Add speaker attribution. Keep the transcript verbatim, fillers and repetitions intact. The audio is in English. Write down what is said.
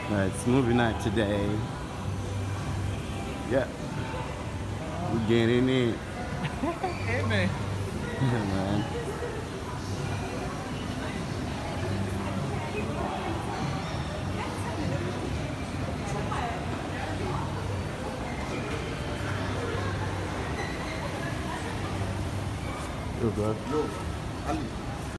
Speaker 1: Uh, it's movie night today. Yep. We're getting it.
Speaker 2: Hey, man.
Speaker 1: Yeah, man. Yo, bro.
Speaker 3: Yo, Ali.